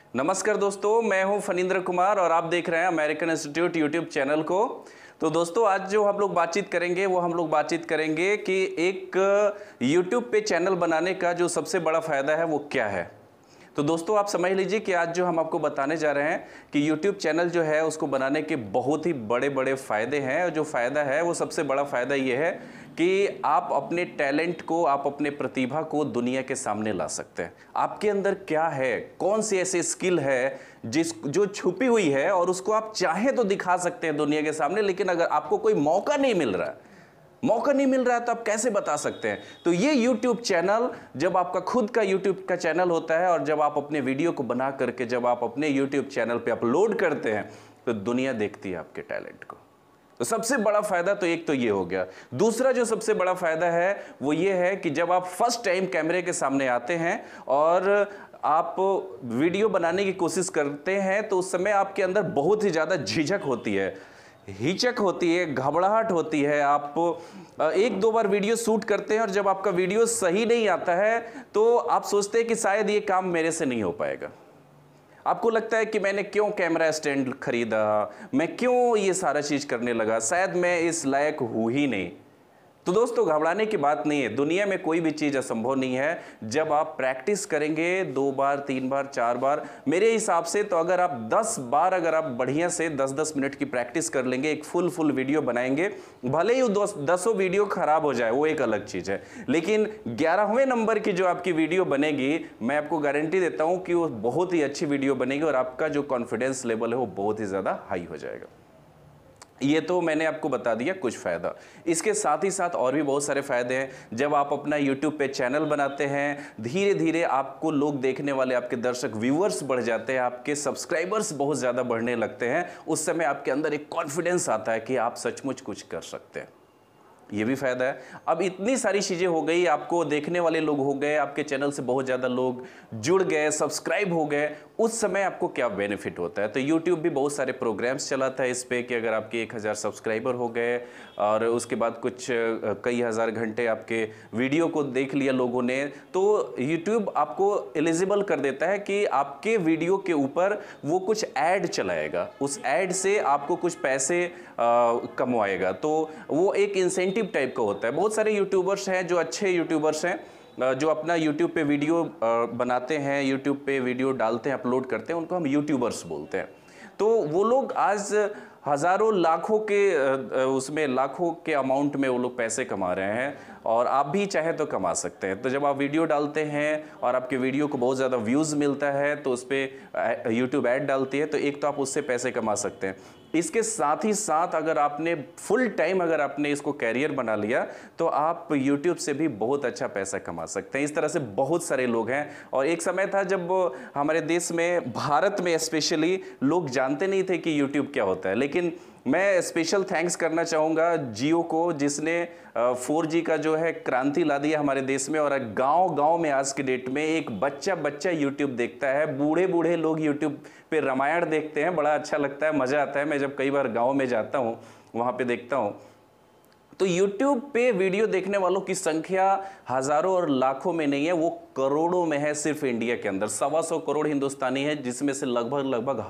नमस्कार दोस्तों, मैं हूं फनींद्र कुमार और आप देख रहे हैं अमेरिकन इंस्टीट्यूट यूट्यूब चैनल को। तो दोस्तों, आज जो हम लोग बातचीत करेंगे कि एक यूट्यूब पे चैनल बनाने का जो सबसे बड़ा फ़ायदा है वो क्या है। तो दोस्तों, आप समझ लीजिए कि आज जो हम आपको बताने जा रहे हैं कि यूट्यूब चैनल जो है उसको बनाने के बहुत ही बड़े बड़े फ़ायदे हैं। और जो फ़ायदा है वो सबसे बड़ा फ़ायदा ये है कि आप अपने टैलेंट को, आप अपने प्रतिभा को दुनिया के सामने ला सकते हैं। आपके अंदर क्या है, कौन सी ऐसी स्किल है जो छुपी हुई है और उसको आप चाहें तो दिखा सकते हैं दुनिया के सामने। लेकिन अगर आपको कोई मौका नहीं मिल रहा है तो आप कैसे बता सकते हैं। तो ये YouTube चैनल, जब आपका खुद का YouTube का चैनल होता है और जब आप अपने वीडियो को बना करके जब आप अपने YouTube चैनल पे अपलोड करते हैं तो दुनिया देखती है आपके टैलेंट को। तो सबसे बड़ा फायदा तो एक तो ये हो गया। दूसरा जो सबसे बड़ा फायदा है वो ये है कि जब आप फर्स्ट टाइम कैमरे के सामने आते हैं और आप वीडियो बनाने की कोशिश करते हैं तो उस समय आपके अंदर बहुत ही ज़्यादा झिझक होती है, हिचक होती है, घबराहट होती है। आप एक दो बार वीडियो शूट करते हैं और जब आपका वीडियो सही नहीं आता है तो आप सोचते हैं कि शायद ये काम मेरे से नहीं हो पाएगा। आपको लगता है कि मैंने क्यों कैमरा स्टैंड खरीदा, मैं क्यों ये सारा चीज़ करने लगा, शायद मैं इस लायक हूँ ही नहीं। तो दोस्तों, घबराने की बात नहीं है। दुनिया में कोई भी चीज़ असंभव नहीं है। जब आप प्रैक्टिस करेंगे 2 बार 3 बार 4 बार, मेरे हिसाब से तो अगर आप 10 बार अगर आप बढ़िया से 10-10 मिनट की प्रैक्टिस कर लेंगे, एक फुल वीडियो बनाएंगे, भले ही 10 वीडियो खराब हो जाए वो एक अलग चीज़ है, लेकिन 11वें नंबर की जो आपकी वीडियो बनेगी, मैं आपको गारंटी देता हूँ कि वो बहुत ही अच्छी वीडियो बनेगी और आपका जो कॉन्फिडेंस लेवल है वो बहुत ही ज़्यादा हाई हो जाएगा। ये तो मैंने आपको बता दिया कुछ फ़ायदा। इसके साथ ही साथ और भी बहुत सारे फ़ायदे हैं। जब आप अपना YouTube पे चैनल बनाते हैं, धीरे धीरे आपको लोग देखने वाले, आपके दर्शक व्यूअर्स बढ़ जाते हैं, आपके सब्सक्राइबर्स बहुत ज़्यादा बढ़ने लगते हैं। उस समय आपके अंदर एक कॉन्फिडेंस आता है कि आप सचमुच कुछ कर सकते हैं। ये भी फ़ायदा है। अब इतनी सारी चीज़ें हो गई, आपको देखने वाले लोग हो गए, आपके चैनल से बहुत ज़्यादा लोग जुड़ गए, सब्सक्राइब हो गए, उस समय आपको क्या बेनिफिट होता है। तो YouTube भी बहुत सारे प्रोग्राम्स चलाता है इस पे कि अगर आपके 1000 सब्सक्राइबर हो गए और उसके बाद कुछ कई हज़ार घंटे आपके वीडियो को देख लिया लोगों ने, तो YouTube आपको एलिजिबल कर देता है कि आपके वीडियो के ऊपर वो कुछ ऐड चलाएगा, उस ऐड से आपको कुछ पैसे कमवाएगा। तो वो एक इंसेंटिव टाइप का होता है। बहुत सारे यूट्यूबर्स हैं जो अच्छे यूट्यूबर्स हैं, जो अपना यूट्यूब पे वीडियो बनाते हैं, यूट्यूब पे वीडियो डालते हैं, अपलोड करते हैं, उनको हम यूट्यूबर्स बोलते हैं। तो वो लोग आज हज़ारों लाखों के उसमें लाखों के अमाउंट में वो लोग पैसे कमा रहे हैं और आप भी चाहे तो कमा सकते हैं। तो जब आप वीडियो डालते हैं और आपके वीडियो को बहुत ज़्यादा व्यूज़ मिलता है तो उस पर यूट्यूब ऐड डालती है, तो एक तो आप उससे पैसे कमा सकते हैं। इसके साथ ही साथ अगर आपने फुल टाइम अगर आपने इसको कैरियर बना लिया तो आप YouTube से भी बहुत अच्छा पैसा कमा सकते हैं। इस तरह से बहुत सारे लोग हैं। और एक समय था जब हमारे देश में, भारत में स्पेशली, लोग जानते नहीं थे कि YouTube क्या होता है। लेकिन मैं स्पेशल थैंक्स करना चाहूँगा जियो को, जिसने 4G का जो है क्रांति ला दिया हमारे देश में। और गांव-गांव में आज के डेट में एक बच्चा YouTube देखता है, बूढ़े लोग YouTube पे रामायण देखते हैं। बड़ा अच्छा लगता है, मज़ा आता है। मैं जब कई बार गांव में जाता हूँ, वहाँ पे देखता हूँ, तो YouTube पे वीडियो देखने वालों की संख्या हज़ारों और लाखों में नहीं है, वो करोड़ों में है। सिर्फ इंडिया के अंदर 125 करोड़ हिंदुस्तानी है, जिसमें से लगभग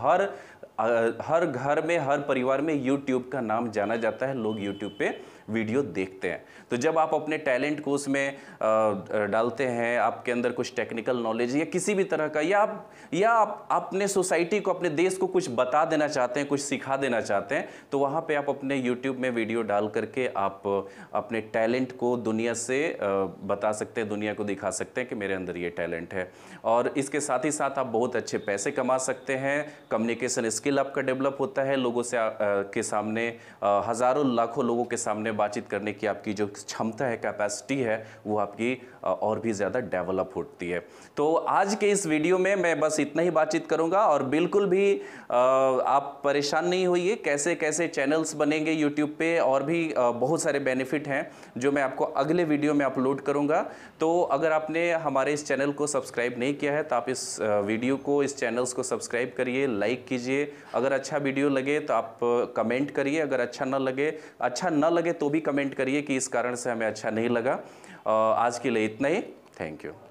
हर घर में, हर परिवार में YouTube का नाम जाना जाता है। लोग YouTube पे वीडियो देखते हैं। तो जब आप अपने टैलेंट को उसमें डालते हैं, आपके अंदर कुछ टेक्निकल नॉलेज या किसी भी तरह का, या आप अपने सोसाइटी को, अपने देश को कुछ बता देना चाहते हैं, कुछ सिखा देना चाहते हैं, तो वहाँ पे आप अपने YouTube में वीडियो डाल करके आप अपने टैलेंट को दुनिया से बता सकते हैं, दुनिया को दिखा सकते हैं कि मेरे अंदर ये टैलेंट है। और इसके साथ ही साथ आप बहुत अच्छे पैसे कमा सकते हैं। कम्युनिकेशन स्किल आपका डेवलप होता है, लोगों से के सामने, हज़ारों लाखों लोगों के सामने बातचीत करने की आपकी जो क्षमता है, कैपेसिटी है, वो आपकी और भी ज़्यादा डेवलप होती है। तो आज के इस वीडियो में मैं बस इतना ही बातचीत करूंगा और बिल्कुल भी आप परेशान नहीं होइए। कैसे कैसे चैनल्स बनेंगे यूट्यूब पे, और भी बहुत सारे बेनिफिट हैं जो मैं आपको अगले वीडियो में अपलोड करूंगा। तो अगर आपने हमारे इस चैनल को सब्सक्राइब नहीं किया है तो आप इस वीडियो को, इस चैनल्स को सब्सक्राइब करिए, लाइक कीजिए। अगर अच्छा वीडियो लगे तो आप कमेंट करिए, अगर अच्छा न लगे तो भी कमेंट करिए कि इस कारण से हमें अच्छा नहीं लगा। आज के लिए इतना ही। Thank you.